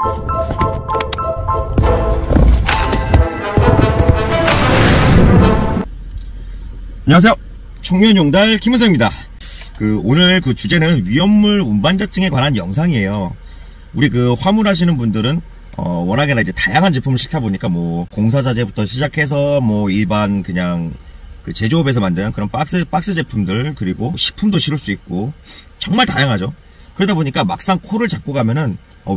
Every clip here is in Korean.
안녕하세요. 청년용달 김은성입니다. 오늘 주제는 위험물 운반자증에 관한 영상이에요. 우리 화물 하시는 분들은 워낙에나 이제 다양한 제품을 싣다 보니까 뭐 공사자재부터 시작해서 뭐 일반 그냥 제조업에서 만든 그런 박스 제품들, 그리고 식품도 실을 수 있고 정말 다양하죠. 그러다 보니까 막상 코를 잡고 가면은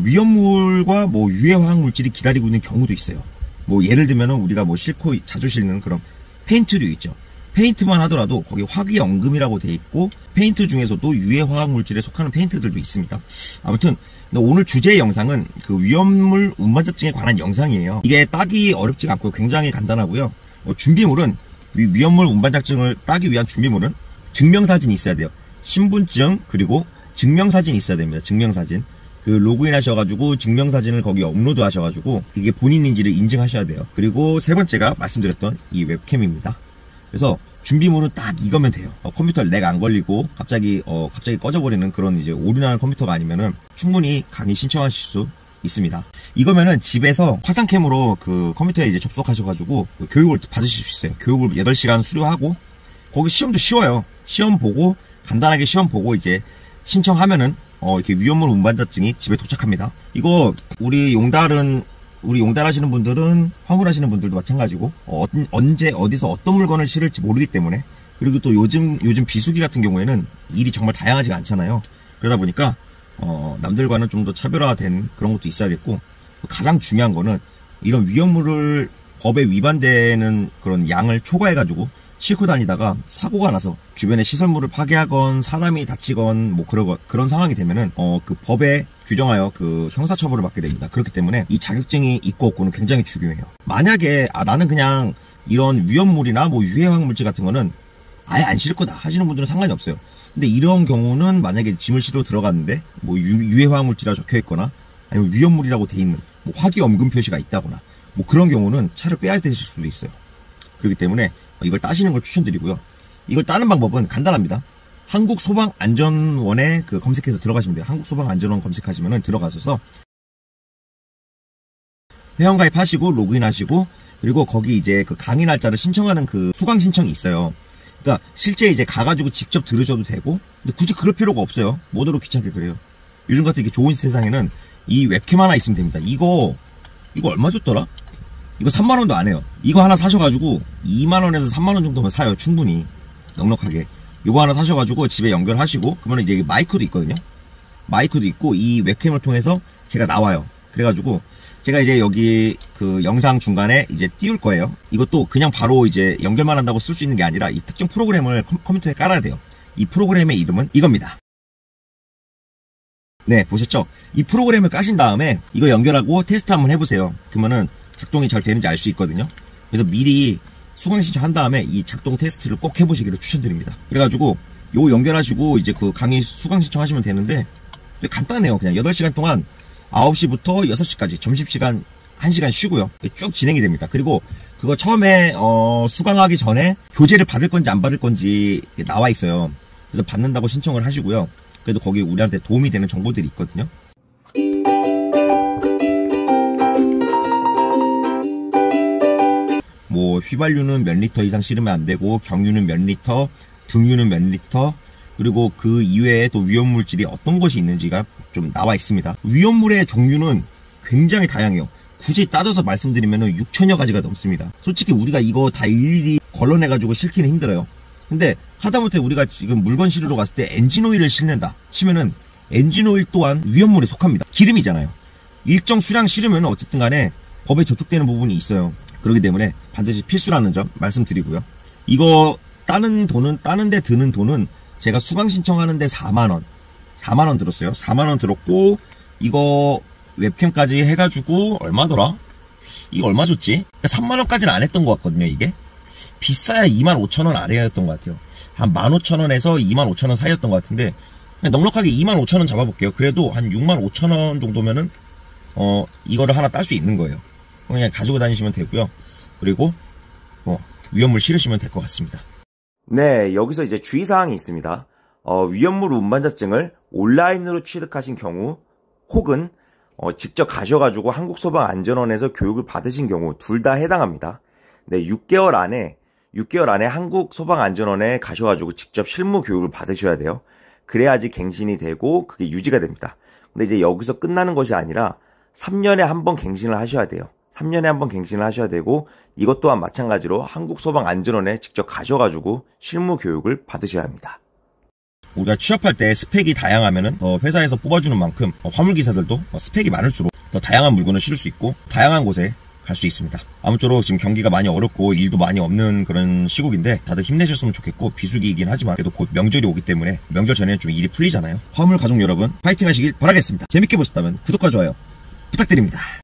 위험물과 뭐 유해 화학 물질이 기다리고 있는 경우도 있어요. 뭐 예를 들면은 우리가 뭐 싣고 자주 싣는 그런 페인트류 있죠. 페인트만 하더라도 거기 화기염금이라고 돼 있고, 페인트 중에서도 유해 화학 물질에 속하는 페인트들도 있습니다. 아무튼 오늘 주제의 영상은 위험물 운반자증에 관한 영상이에요. 이게 따기 어렵지가 않고 굉장히 간단하고요. 준비물은 위험물 운반자증을 따기 위한 준비물은 증명사진이 있어야 돼요. 신분증, 그리고 증명사진이 있어야 됩니다. 증명사진. 로그인 하셔가지고 증명사진을 거기 업로드 하셔가지고 이게 본인인지를 인증하셔야 돼요. 그리고 세 번째가 말씀드렸던 이 웹캠입니다. 그래서 준비물은 딱 이거면 돼요. 컴퓨터 렉 안 걸리고 갑자기 꺼져버리는 그런 이제 오류나는 컴퓨터가 아니면은 충분히 강의 신청하실 수 있습니다. 이거면은 집에서 화상캠으로 컴퓨터에 이제 접속하셔가지고 교육을 받으실 수 있어요. 교육을 8시간 수료하고, 거기 시험도 쉬워요. 시험 보고, 간단하게 시험 보고 이제 신청하면은 이렇게 위험물 운반자증이 집에 도착합니다. 이거 우리 용달 하시는 분들은, 화물 하시는 분들도 마찬가지고, 언제 어디서 어떤 물건을 실을지 모르기 때문에, 그리고 또 요즘 비수기 같은 경우에는 일이 정말 다양하지가 않잖아요. 그러다 보니까 남들과는 좀 더 차별화된 그런 것도 있어야겠고, 가장 중요한 거는 이런 위험물을 법에 위반되는 그런 양을 초과해가지고 싣고 다니다가 사고가 나서 주변에 시설물을 파괴하건 사람이 다치건 뭐 그런 상황이 되면은 법에 규정하여 형사처벌을 받게 됩니다. 그렇기 때문에 이 자격증이 있고 없고는 굉장히 중요해요. 만약에 나는 그냥 이런 위험물이나 뭐 유해화학 물질 같은 거는 아예 안 실을 거다 하시는 분들은 상관이 없어요. 근데 이런 경우는 만약에 짐을 실어 들어갔는데 뭐 유해화학 물질이라고 적혀 있거나, 아니면 위험물이라고 돼 있는 뭐 화기염금 표시가 있다거나 뭐 그런 경우는 차를 빼야 되실 수도 있어요. 그렇기 때문에 이걸 따시는 걸 추천드리고요. 이걸 따는 방법은 간단합니다. 한국소방안전원에 검색해서 들어가시면 돼요. 한국소방안전원 검색하시면 들어가셔서 회원가입 하시고 로그인 하시고, 그리고 거기 이제 강의 날짜를 신청하는 수강 신청이 있어요. 그러니까 실제 이제 가가지고 직접 들으셔도 되고, 근데 굳이 그럴 필요가 없어요. 뭐더러 귀찮게 그래요. 요즘 같은 이렇게 좋은 세상에는 이 웹캠 하나 있으면 됩니다. 이거 얼마 줬더라? 이거 3만원도 안 해요. 이거 하나 사셔가지고 2만원에서 3만원 정도면 사요. 충분히 넉넉하게. 이거 하나 사셔가지고 집에 연결하시고, 그러면 이제 마이크도 있거든요. 마이크도 있고, 이 웹캠을 통해서 제가 나와요. 그래가지고 제가 이제 여기 영상 중간에 이제 띄울 거예요. 이것도 그냥 바로 이제 연결만 한다고 쓸 수 있는 게 아니라 이 특정 프로그램을 컴퓨터에 깔아야 돼요. 이 프로그램의 이름은 이겁니다. 네, 보셨죠? 이 프로그램을 까신 다음에 이거 연결하고 테스트 한번 해보세요. 그러면은 작동이 잘 되는지 알 수 있거든요. 그래서 미리 수강 신청한 다음에 이 작동 테스트를 꼭 해보시기를 추천드립니다. 그래가지고 요거 연결하시고 이제 강의 수강 신청하시면 되는데, 간단해요. 그냥 8시간 동안 9시부터 6시까지 점심시간 1시간 쉬고요. 쭉 진행이 됩니다. 그리고 그거 처음에 수강하기 전에 교재를 받을 건지 안 받을 건지 나와 있어요. 그래서 받는다고 신청을 하시고요. 그래도 거기 우리한테 도움이 되는 정보들이 있거든요. 뭐 휘발유는 몇 리터 이상 실으면 안 되고, 경유는 몇 리터, 등유는 몇 리터, 그리고 그 이외에 또 위험물질이 어떤 것이 있는지가 좀 나와 있습니다. 위험물의 종류는 굉장히 다양해요. 굳이 따져서 말씀드리면 6천여 가지가 넘습니다. 솔직히 우리가 이거 다 일일이 걸러내가지고 실기는 힘들어요. 근데 하다못해 우리가 지금 물건 실으러 갔을 때 엔진오일을 실는다 치면은 엔진오일 또한 위험물에 속합니다. 기름이잖아요. 일정 수량 실으면 어쨌든 간에 법에 저촉되는 부분이 있어요. 그렇기 때문에 반드시 필수라는 점 말씀드리고요. 이거 따는데 드는 돈은 제가 수강 신청하는데 4만원 들었어요. 4만원 들었고, 이거 웹캠까지 해가지고 얼마더라? 이거 얼마 줬지? 3만원까지는 안 했던 것 같거든요. 이게 비싸야 25,000원 아래였던 것 같아요. 한 15,000원에서 25,000원 사이였던 것 같은데, 그냥 넉넉하게 25,000원 잡아볼게요. 그래도 한 65,000원 정도면은 이거를 하나 딸 수 있는 거예요. 그냥 가지고 다니시면 되고요. 그리고 위험물 실으시면 될 것 같습니다. 네, 여기서 이제 주의사항이 있습니다. 위험물 운반자증을 온라인으로 취득하신 경우, 혹은 직접 가셔가지고 한국소방안전원에서 교육을 받으신 경우 둘 다 해당합니다. 네, 6개월 안에 한국소방안전원에 가셔가지고 직접 실무 교육을 받으셔야 돼요. 그래야지 갱신이 되고 그게 유지가 됩니다. 근데 이제 여기서 끝나는 것이 아니라 3년에 한 번 갱신을 하셔야 돼요. 3년에 한 번 갱신을 하셔야 되고 이것 또한 마찬가지로 한국소방안전원에 직접 가셔가지고 실무 교육을 받으셔야 합니다. 우리가 취업할 때 스펙이 다양하면은 회사에서 뽑아주는 만큼 화물기사들도 스펙이 많을수록 더 다양한 물건을 실을 수 있고 다양한 곳에 갈 수 있습니다. 아무쪼록 지금 경기가 많이 어렵고 일도 많이 없는 그런 시국인데 다들 힘내셨으면 좋겠고 비수기이긴 하지만 그래도 곧 명절이 오기 때문에 명절 전에는 좀 일이 풀리잖아요. 화물 가족 여러분 파이팅 하시길 바라겠습니다. 재밌게 보셨다면 구독과 좋아요 부탁드립니다.